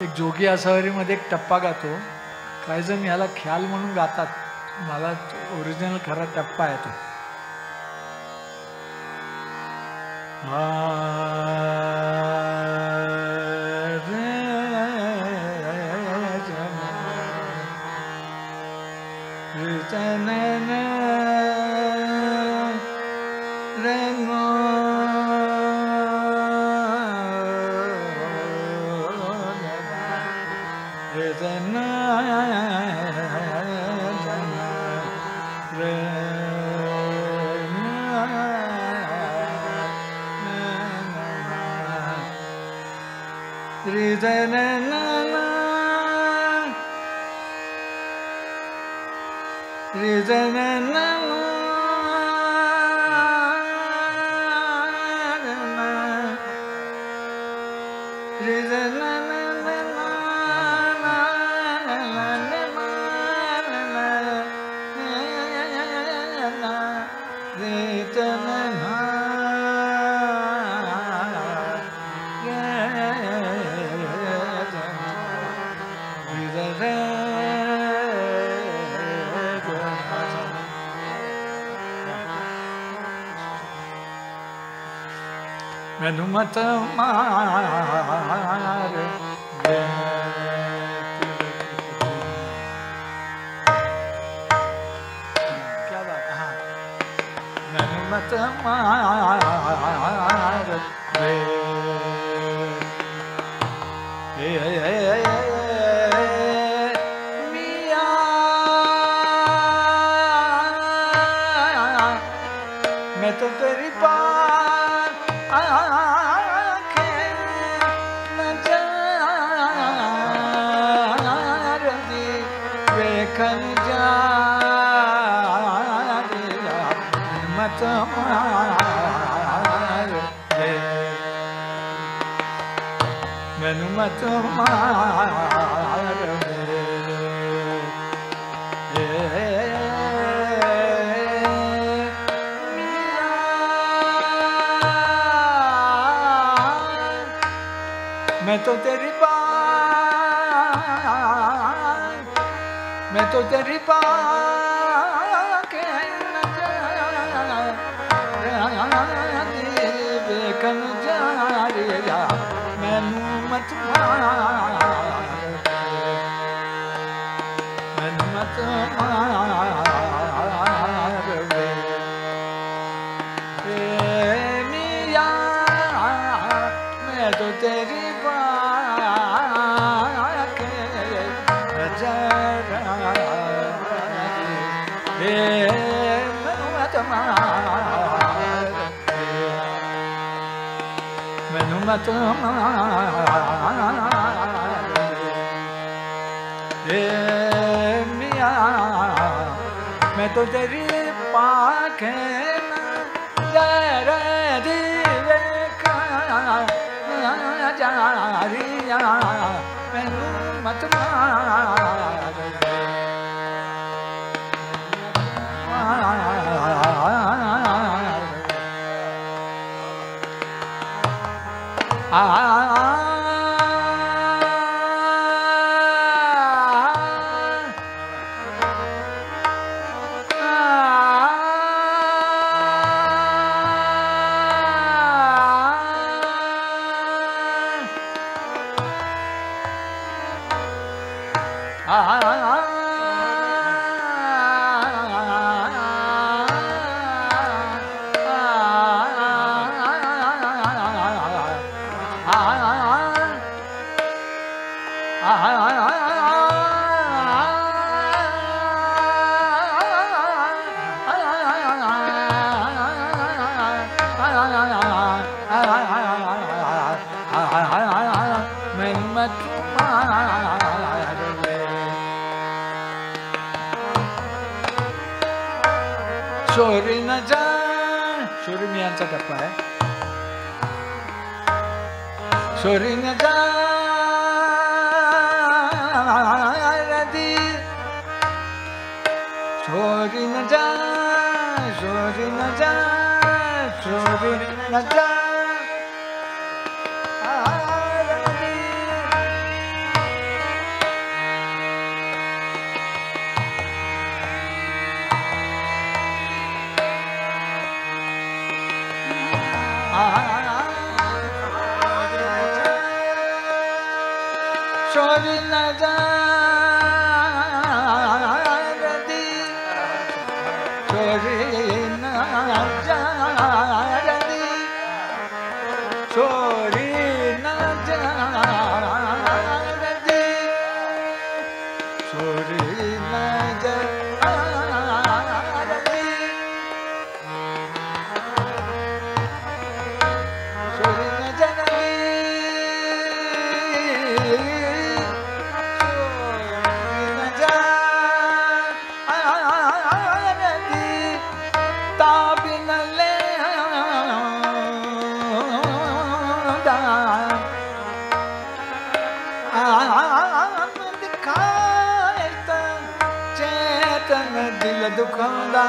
एक जोगी आसावरी मध्ये एक टप्पा गातो. काही जण याला ख्याल म्हणून गातात. मला ओरिजिनल खरा टप्पा आहे तो. मत मार क्या बात. हाँ, मत मार मिया मैं तो तेरी मत मार मैं तो तेरी बात मैं तो तेरी बात के देखन जा रिया मैनू मत मार मैनू मत मार मिया मैं तो तेरी बात के नजर मैनू मत मार मैनू मत मिया मैं तो तेरी पाक जारिया मैनू मत मार शोरीमियांचा टप्पा आहे. शोरी न जा शोरी न जा शोरी न जा शोरी न जा छोरी न जारदी छोरी न जारदी छोरी न जारदी छोरी न जारदी छोरी न जारदी दिल दुखंदा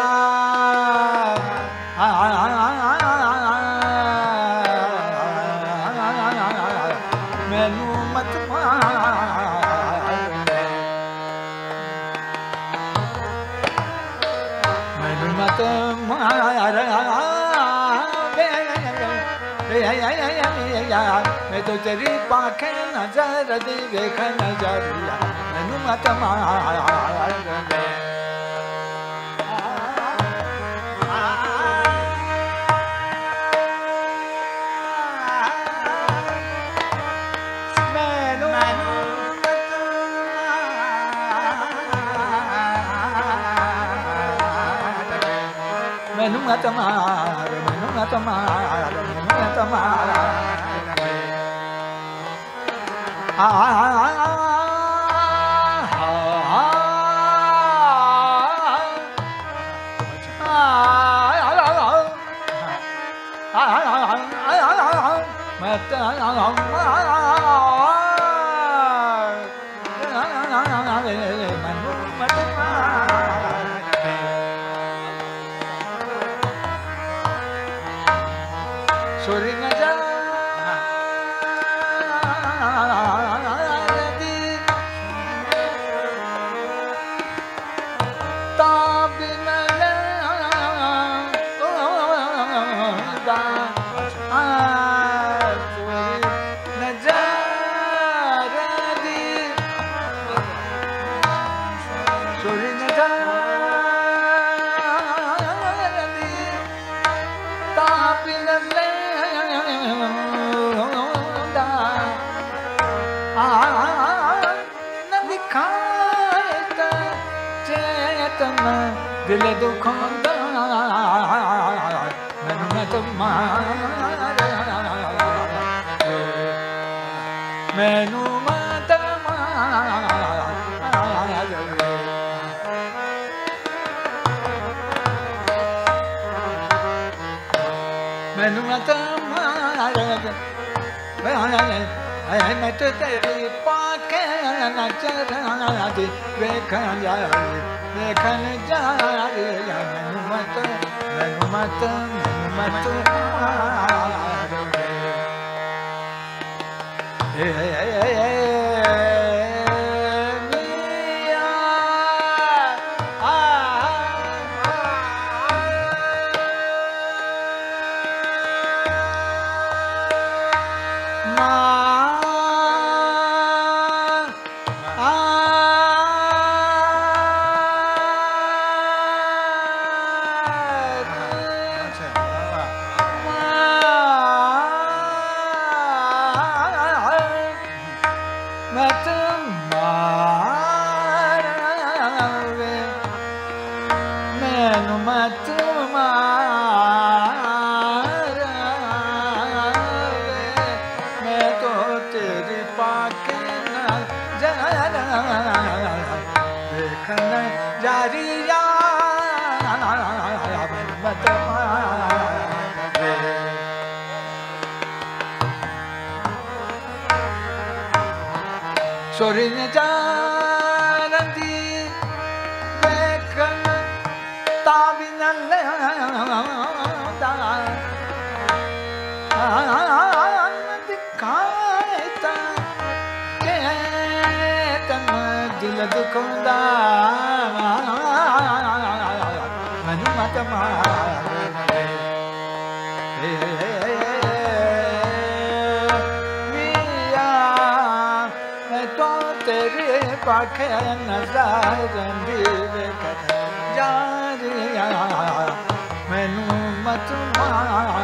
मैनू मत मार मैनू मत मार मैं तो तेरी पाखे नजर दी देख नजरिया मैनू मत मार मैनू मत मार मैनू मत मार मैनू मत मार छोरी न जारदी ताबिन लंदा छोरी न जारदी छोरी न जारदी ताबिन दिल दुखंदा मैनू मत मार मैनू मत मार मैनू मत मार मैं तो तेरी पाके नजर दी देखन जा रे मैनू मत छोरी न जारदी देखन ताबिन लंदा दिखाए तन दिल दुखंदा मैनू मत मार मिया मैं तो पाखे नज़र दी कर जा मैनू मत मार